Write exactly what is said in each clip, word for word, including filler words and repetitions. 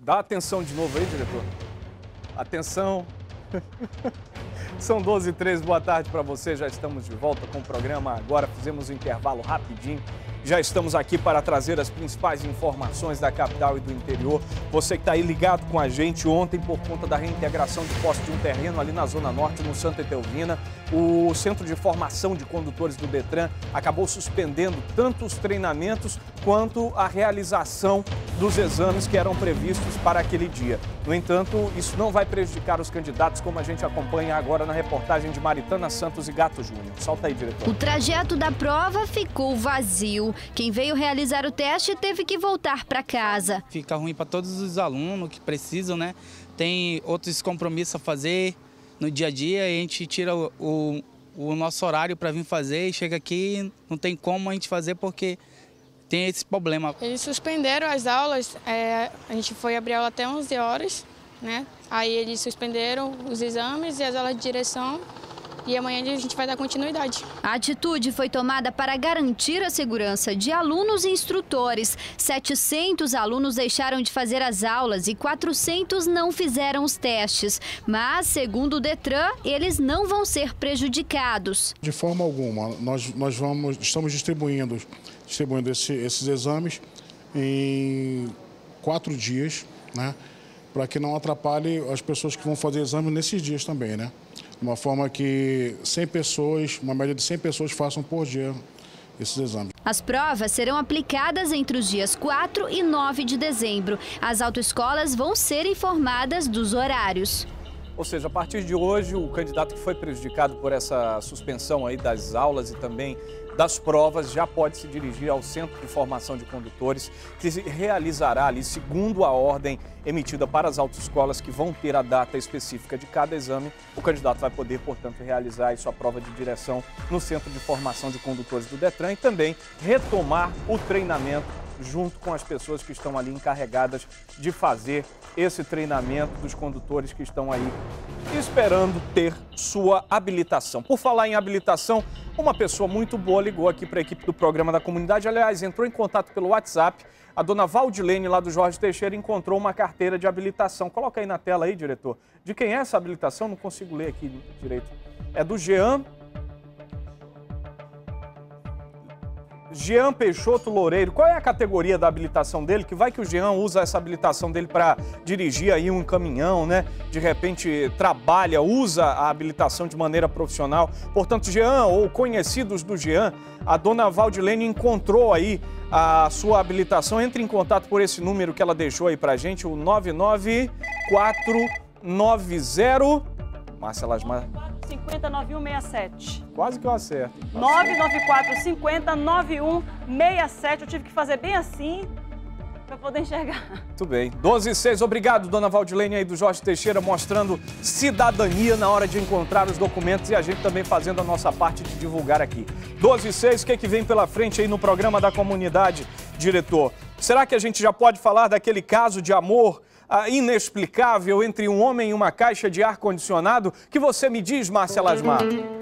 Dá atenção de novo aí, diretor. Atenção. São doze e treze, boa tarde para você. Já estamos de volta com o programa Agora. Fizemos um intervalo rapidinho. Já estamos aqui para trazer as principais informações da capital e do interior. Você que está aí ligado com a gente ontem, por conta da reintegração de posse de um terreno ali na Zona Norte, no Santa Etelvina, o Centro de Formação de Condutores do Detran acabou suspendendo tanto os treinamentos quanto a realização dos exames que eram previstos para aquele dia. No entanto, isso não vai prejudicar os candidatos, como a gente acompanha agora na reportagem de Maritana Santos e Gato Júnior. Solta aí, diretor. O trajeto da prova ficou vazio. Quem veio realizar o teste teve que voltar para casa. Fica ruim para todos os alunos que precisam, né? Tem outros compromissos a fazer no dia a dia, a gente tira o, o, o nosso horário para vir fazer e chega aqui, não tem como a gente fazer porque tem esse problema. Eles suspenderam as aulas, é, a gente foi abrir aula até onze horas, né? Aí eles suspenderam os exames e as aulas de direção. E amanhã a gente vai dar continuidade. A atitude foi tomada para garantir a segurança de alunos e instrutores. setecentos alunos deixaram de fazer as aulas e quatrocentos não fizeram os testes. Mas, segundo o Detran, eles não vão ser prejudicados. De forma alguma, nós, nós vamos, estamos distribuindo, distribuindo esse, esses exames em quatro dias, né? Para que não atrapalhe as pessoas que vão fazer exame nesses dias também, né? De uma forma que cem pessoas, uma média de cem pessoas façam por dia esses exames. As provas serão aplicadas entre os dias quatro e nove de dezembro. As autoescolas vão ser informadas dos horários. Ou seja, a partir de hoje, o candidato que foi prejudicado por essa suspensão aí das aulas e também das provas já pode se dirigir ao Centro de Formação de Condutores, que se realizará ali, segundo a ordem emitida para as autoescolas que vão ter a data específica de cada exame. O candidato vai poder, portanto, realizar a sua prova de direção no Centro de Formação de Condutores do Detran e também retomar o treinamento junto com as pessoas que estão ali encarregadas de fazer esse treinamento dos condutores que estão aí esperando ter sua habilitação. Por falar em habilitação, uma pessoa muito boa ligou aqui para a equipe do programa da comunidade, aliás, entrou em contato pelo WhatsApp. A dona Valdilene, lá do Jorge Teixeira, encontrou uma carteira de habilitação. Coloca aí na tela aí, diretor. De quem é essa habilitação? Não consigo ler aqui direito. É do Jean... Jean Peixoto Loureiro. Qual é a categoria da habilitação dele? Que vai que o Jean usa essa habilitação dele para dirigir aí um caminhão, né? De repente trabalha, usa a habilitação de maneira profissional. Portanto, Jean ou conhecidos do Jean, a dona Valdilene encontrou aí a sua habilitação. Entre em contato por esse número que ela deixou aí pra gente, o nove nove quatro nove zero... Márcia Lasmar. cinco zero nove um seis sete. Quase que eu acerto. nove nove quatro cinco zero nove um seis sete. Eu tive que fazer bem assim para poder enxergar. Muito bem. doze e seis. Obrigado, dona Valdilene aí do Jorge Teixeira, mostrando cidadania na hora de encontrar os documentos e a gente também fazendo a nossa parte de divulgar aqui. doze e seis. O que é que vem pela frente aí no programa da comunidade, diretor? Será que a gente já pode falar daquele caso de amor inexplicável entre um homem e uma caixa de ar-condicionado? Que você me diz, Márcia Lasmar?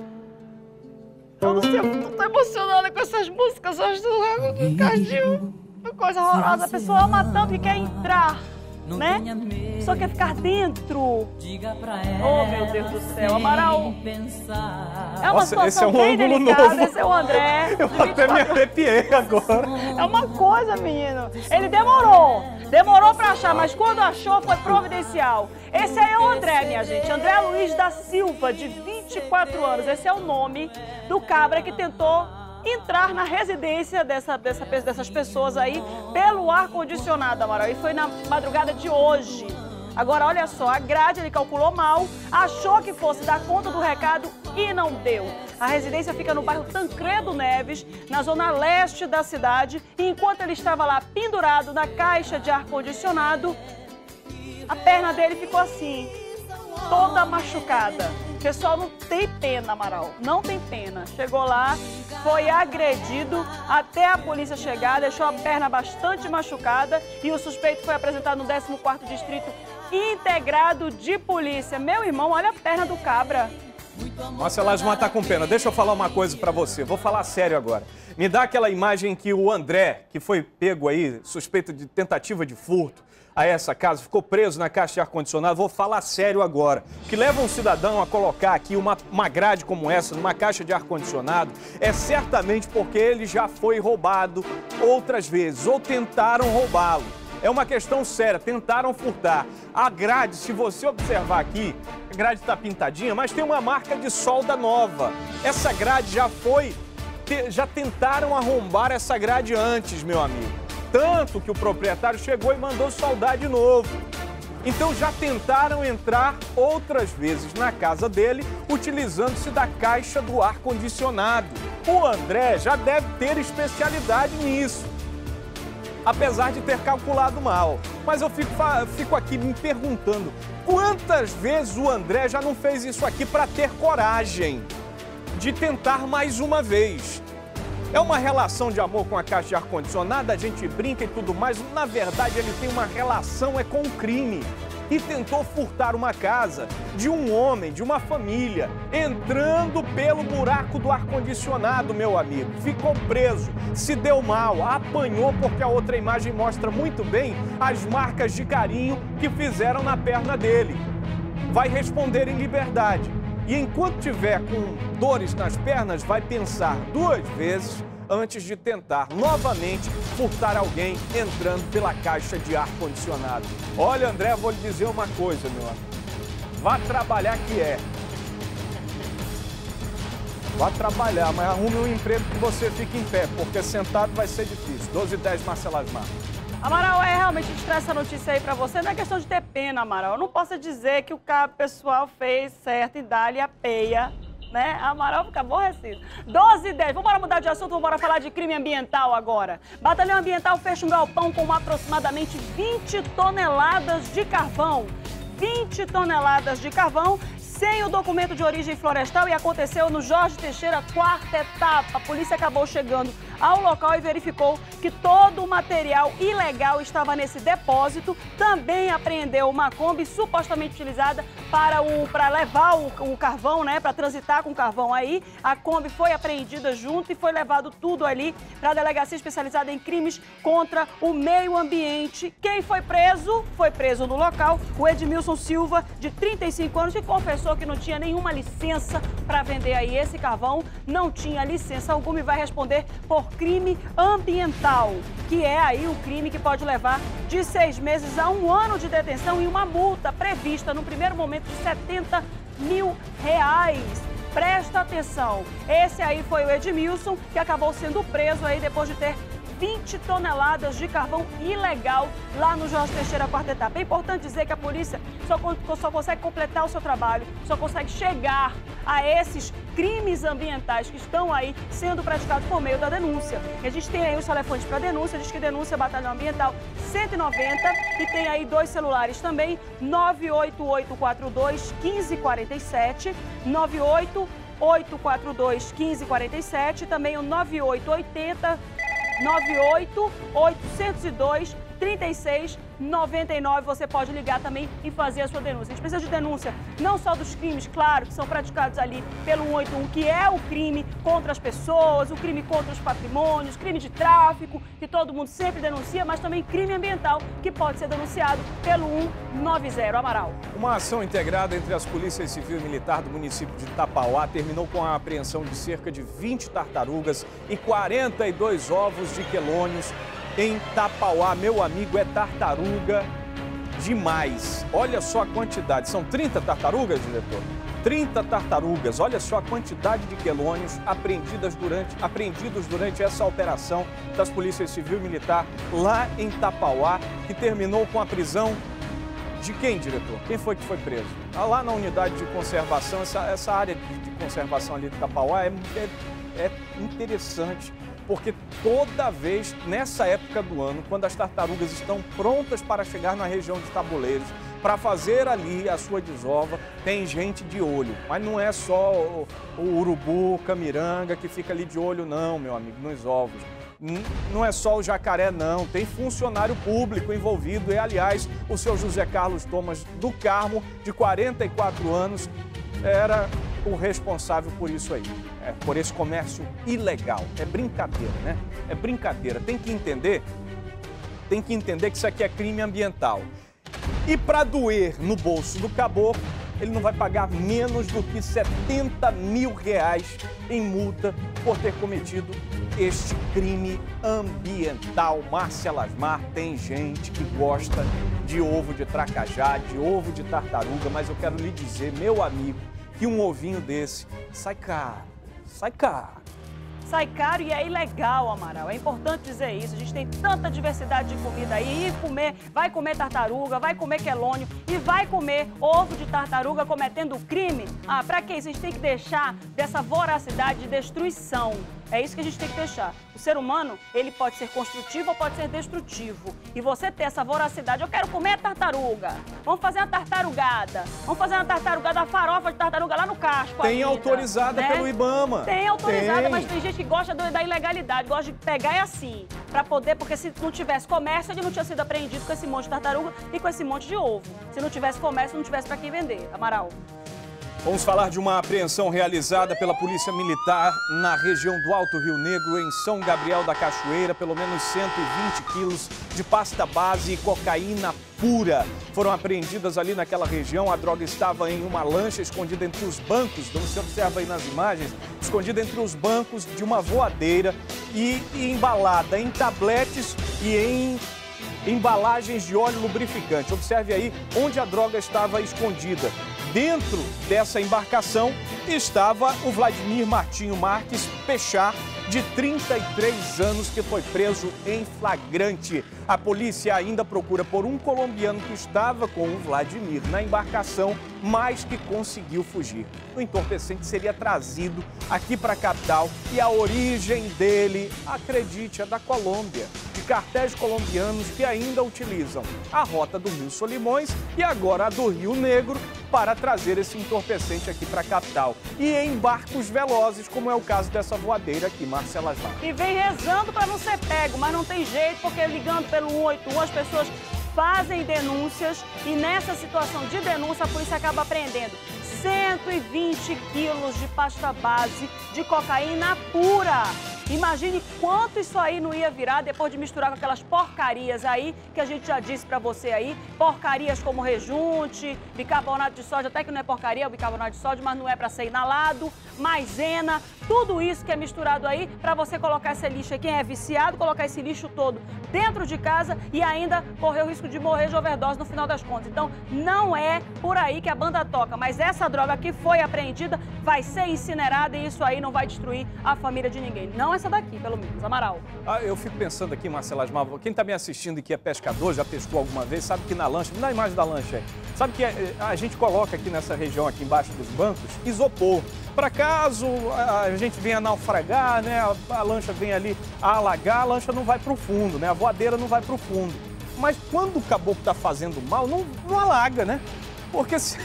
Eu não sei, eu tô emocionada com essas músicas hoje do Lago do Cardil. Que coisa horrorosa, a pessoa ama tanto que quer entrar, né? Só quer ficar dentro. Oh, meu Deus do céu, Amaral. É uma Nossa, situação esse é um bem ângulo delicada, novo. esse é o André. Eu até me arrepiei agora. É uma coisa, menino. Ele demorou, demorou pra achar, mas quando achou foi providencial. Esse aí é o André, minha gente. André Luiz da Silva, de vinte e quatro anos. Esse é o nome do cabra que tentou entrar na residência dessa, dessa, dessas pessoas aí pelo ar-condicionado, Amaral. E foi na madrugada de hoje. Agora, olha só, a grade ele calculou mal, achou que fosse dar conta do recado e não deu. A residência fica no bairro Tancredo Neves, na zona leste da cidade. E enquanto ele estava lá pendurado na caixa de ar-condicionado, a perna dele ficou assim, toda machucada. O pessoal não tem pena, Amaral, não tem pena. Chegou lá, foi agredido até a polícia chegar, deixou a perna bastante machucada e o suspeito foi apresentado no décimo quarto Distrito Integrado de Polícia. Meu irmão, olha a perna do cabra. Márcia Lasmar tá com pena. Deixa eu falar uma coisa pra você. Vou falar sério agora. Me dá aquela imagem que o André, que foi pego aí, suspeito de tentativa de furto, a essa casa, ficou preso na caixa de ar-condicionado, vou falar sério agora, que leva um cidadão a colocar aqui uma, uma grade como essa, numa caixa de ar-condicionado, é certamente porque ele já foi roubado outras vezes, ou tentaram roubá-lo. É uma questão séria, tentaram furtar. A grade, se você observar aqui, a grade está pintadinha, mas tem uma marca de solda nova. Essa grade já foi, já tentaram arrombar essa grade antes, meu amigo. Tanto que o proprietário chegou e mandou soldar de novo. Então já tentaram entrar outras vezes na casa dele, utilizando-se da caixa do ar-condicionado. O André já deve ter especialidade nisso, apesar de ter calculado mal. Mas eu fico, fico aqui me perguntando, quantas vezes o André já não fez isso aqui para ter coragem de tentar mais uma vez? É uma relação de amor com a caixa de ar-condicionado, a gente brinca e tudo mais. Na verdade, ele tem uma relação é com o crime. E tentou furtar uma casa de um homem, de uma família, entrando pelo buraco do ar-condicionado, meu amigo. Ficou preso, se deu mal, apanhou, porque a outra imagem mostra muito bem as marcas de carinho que fizeram na perna dele. Vai responder em liberdade. E enquanto tiver com dores nas pernas, vai pensar duas vezes antes de tentar novamente furtar alguém entrando pela caixa de ar-condicionado. Olha, André, vou lhe dizer uma coisa, meu amigo. Vá trabalhar que é. Vá trabalhar, mas arrume um emprego que você fique em pé, porque sentado vai ser difícil. doze e dez, Marcelo Asmar. Amaral, é realmente, a gente traz essa notícia aí pra você. Não é questão de ter pena, Amaral. Eu não posso dizer que o cara pessoal fez certo e dá-lhe a peia, né? Amaral fica aborrecido. doze e dez, vamos mudar de assunto, vamos falar de crime ambiental agora. Batalhão Ambiental fecha um galpão com aproximadamente vinte toneladas de carvão. vinte toneladas de carvão sem o documento de origem florestal e aconteceu no Jorge Teixeira, quarta etapa. A polícia acabou chegando ao local e verificou que todo o material ilegal estava nesse depósito. Também apreendeu uma Kombi supostamente utilizada para, o, para levar o, o carvão, né, para transitar com o carvão aí. A Kombi foi apreendida junto e foi levado tudo ali para a delegacia especializada em crimes contra o meio ambiente. Quem foi preso? Foi preso no local o Edmilson Silva, de trinta e cinco anos, que confessou que não tinha nenhuma licença para vender aí esse carvão, não tinha licença alguma e vai responder por crime ambiental, que é aí o crime que pode levar de seis meses a um ano de detenção e uma multa prevista no primeiro momento de setenta mil reais. Presta atenção, esse aí foi o Edmilson, que acabou sendo preso aí depois de ter vinte toneladas de carvão ilegal lá no Jorge Teixeira, quarta etapa. É importante dizer que a polícia só, só consegue completar o seu trabalho, só consegue chegar a esses crimes ambientais que estão aí sendo praticados por meio da denúncia. E a gente tem aí os telefones para denúncia, diz que denúncia Batalhão Ambiental cento e noventa e tem aí dois celulares também, nove oito oito quatro dois, um cinco quatro sete, nove oito oito quatro dois, um cinco quatro sete, também o nove oito oito zero, nove oito oito zero dois, três seis nove nove. Você pode ligar também e fazer a sua denúncia. A gente precisa de denúncia não só dos crimes, claro, que são praticados ali pelo cento e oitenta e um, que é o crime contra as pessoas, o crime contra os patrimônios, crime de tráfico, que todo mundo sempre denuncia, mas também crime ambiental, que pode ser denunciado pelo cento e noventa. Amaral. Uma ação integrada entre as polícias civil e militar do município de Tapauá terminou com a apreensão de cerca de vinte tartarugas e quarenta e dois ovos de quelônios em Tapauá. Meu amigo, é tartaruga demais. Olha só a quantidade. São trinta tartarugas, diretor? trinta tartarugas. Olha só a quantidade de quelônios apreendidas durante, apreendidos durante essa operação das polícias civil e militar lá em Tapauá, que terminou com a prisão de quem, diretor? Quem foi que foi preso? Ah, lá na unidade de conservação, essa, essa área de, de conservação ali de Tapauá é, é, é interessante, porque toda vez, nessa época do ano, quando as tartarugas estão prontas para chegar na região de Tabuleiros, para fazer ali a sua desova, tem gente de olho. Mas não é só o, o urubu, o camiranga que fica ali de olho não, meu amigo, nos ovos. Não é só o jacaré não, tem funcionário público envolvido e, aliás, o seu José Carlos Thomas do Carmo, de quarenta e quatro anos, era o responsável por isso aí. É, por esse comércio ilegal. É brincadeira, né? É brincadeira. Tem que entender tem que entender que isso aqui é crime ambiental. E para doer no bolso do caboclo, ele não vai pagar menos do que setenta mil reais em multa por ter cometido este crime ambiental. Márcia Lasmar, tem gente que gosta de ovo de tracajá, de ovo de tartaruga, mas eu quero lhe dizer, meu amigo, que um ovinho desse sai caro, sai caro. Sai caro e é ilegal, Amaral. É importante dizer isso. A gente tem tanta diversidade de comida aí. E comer, vai comer tartaruga, vai comer quelônio e vai comer ovo de tartaruga cometendo crime. Ah, pra que isso? A gente tem que deixar dessa voracidade de destruição. É isso que a gente tem que deixar. O ser humano, ele pode ser construtivo ou pode ser destrutivo. E você ter essa voracidade, eu quero comer tartaruga. Vamos fazer uma tartarugada. Vamos fazer uma tartarugada, a farofa de tartaruga lá no casco. Tem ainda, autorizada, né? Pelo IBAMA. Tem autorizada, tem. Mas tem gente que gosta da ilegalidade, gosta de pegar e assim, pra poder, porque se não tivesse comércio, ele não tinha sido apreendido com esse monte de tartaruga e com esse monte de ovo. Se não tivesse comércio, não tivesse pra quem vender. Amaral. Vamos falar de uma apreensão realizada pela Polícia Militar na região do Alto Rio Negro, em São Gabriel da Cachoeira. Pelo menos cento e vinte quilos de pasta base e cocaína pura foram apreendidas ali naquela região. A droga estava em uma lancha escondida entre os bancos, como você observa aí nas imagens, escondida entre os bancos de uma voadeira e, e embalada em tabletes e em embalagens de óleo lubrificante. Observe aí onde a droga estava escondida. Dentro dessa embarcação estava o Vladimir Martinho Marques Pechá, de trinta e três anos, que foi preso em flagrante. A polícia ainda procura por um colombiano que estava com o Vladimir na embarcação, mas que conseguiu fugir. O entorpecente seria trazido aqui para a capital e a origem dele, acredite, é da Colômbia, de cartéis colombianos que ainda utilizam a rota do Rio Solimões e agora a do Rio Negro para trazer esse entorpecente aqui para a capital. E em barcos velozes, como é o caso dessa voadeira aqui, Márcia Lasmar. E vem rezando para não ser pego, mas não tem jeito, porque ligando pelo um oito um as pessoas fazem denúncias e nessa situação de denúncia a polícia acaba apreendendo cento e vinte quilos de pasta base de cocaína pura. Imagine quanto isso aí não ia virar depois de misturar com aquelas porcarias aí, que a gente já disse pra você aí, porcarias como rejunte, bicarbonato de sódio, até que não é porcaria, é o bicarbonato de sódio, mas não é pra ser inalado, maisena, tudo isso que é misturado aí pra você colocar esse lixo, quem é viciado, colocar esse lixo todo dentro de casa e ainda correr o risco de morrer de overdose no final das contas. Então, não é por aí que a banda toca, mas essa droga que foi apreendida vai ser incinerada e isso aí não vai destruir a família de ninguém. Não essa daqui, pelo menos, Amaral. Ah, eu fico pensando aqui, Márcia Lasmar, quem está me assistindo e que é pescador, já pescou alguma vez, sabe que na lancha, me dá a imagem da lancha aí, sabe que a, a gente coloca aqui nessa região, aqui embaixo dos bancos, isopor. Para caso a gente venha naufragar, né, a, a lancha vem ali a alagar, a lancha não vai para o fundo, né, a voadeira não vai para o fundo. Mas quando o caboclo está fazendo mal, não, não alaga, né? Porque se,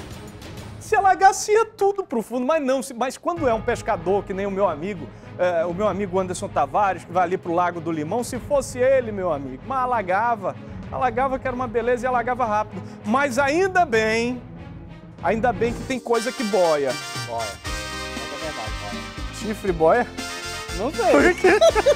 se alagasse ia tudo para o fundo, mas não. Mas quando é um pescador, que nem o meu amigo, é, o meu amigo Anderson Tavares, que vai ali para o Lago do Limão, se fosse ele, meu amigo, mas alagava, alagava que era uma beleza e alagava rápido. Mas ainda bem, ainda bem que tem coisa que boia. Boia. É verdade, boia. Chifre boia? Não sei. Por quê?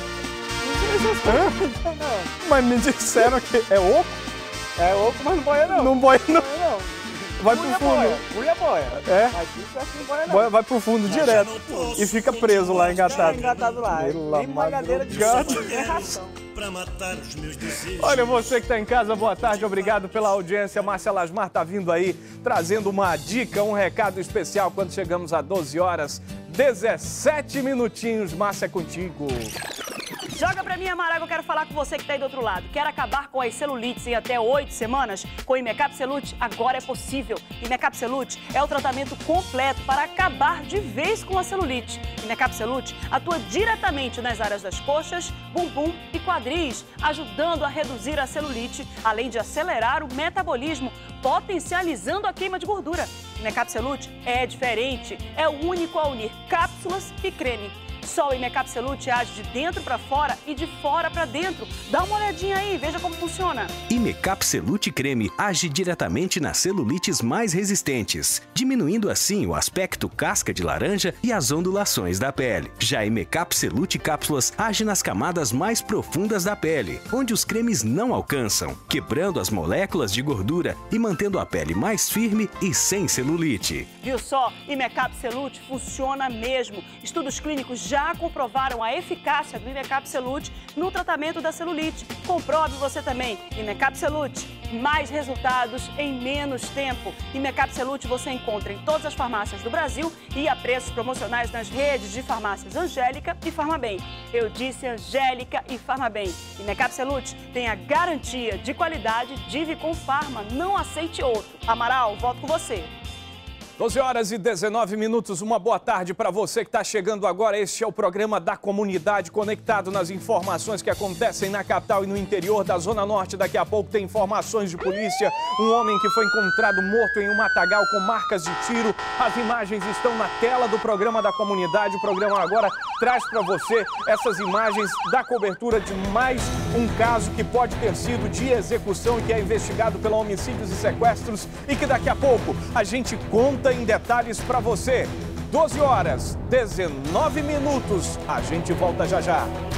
Não. Mas me disseram que é oco? É oco, mas não boia não. Não boia não. Não, não. Vai pro fundo. Cuia boia. É? Mas isso acho que não boia não. Boia vai pro fundo direto e fica preso lá, engatado. Engatado lá. Pela Tem magadeira de madrugada. é ração. Olha, você que está em casa, boa tarde, obrigado pela audiência. Márcia Lasmar está vindo aí, trazendo uma dica, um recado especial quando chegamos a doze horas, dezessete minutinhos. Márcia, é contigo. Joga pra mim, Amaral, eu quero falar com você que tá aí do outro lado. Quer acabar com as celulites em até oito semanas? Com o Imecap Celute, agora é possível. Imecap Celute é o tratamento completo para acabar de vez com a celulite. Imecap Celute atua diretamente nas áreas das coxas, bumbum e quadris, ajudando a reduzir a celulite, além de acelerar o metabolismo, potencializando a queima de gordura. Imecap Celute é diferente, é o único a unir cápsulas e creme. Só o Imecapselute age de dentro para fora e de fora para dentro. Dá uma olhadinha aí, veja como funciona. Imecapselute Creme age diretamente nas celulites mais resistentes, diminuindo assim o aspecto casca de laranja e as ondulações da pele. Já Imecapselute Cápsulas age nas camadas mais profundas da pele, onde os cremes não alcançam, quebrando as moléculas de gordura e mantendo a pele mais firme e sem celulite. Viu só? Imecapselute funciona mesmo. Estudos clínicos já comprovaram a eficácia do Imecapselute no tratamento da celulite. Comprove você também. Imecapselute, mais resultados em menos tempo. Imecapselute você encontra em todas as farmácias do Brasil e a preços promocionais nas redes de farmácias Angélica e Farmabem. Eu disse Angélica e Farmabem. Imecapselute tem a garantia de qualidade de Vicom Farma. Não aceite outro. Amaral, volto com você. doze horas e dezenove minutos, uma boa tarde para você que está chegando agora. Este é o programa da comunidade, conectado nas informações que acontecem na capital e no interior da Zona Norte. Daqui a pouco tem informações de polícia, um homem que foi encontrado morto em um matagal com marcas de tiro. As imagens estão na tela do programa da comunidade. O programa agora traz para você essas imagens da cobertura de mais um caso que pode ter sido de execução e que é investigado pelo homicídios e sequestros e que daqui a pouco a gente conta em detalhes para você. doze horas, dezenove minutos. A gente volta já já.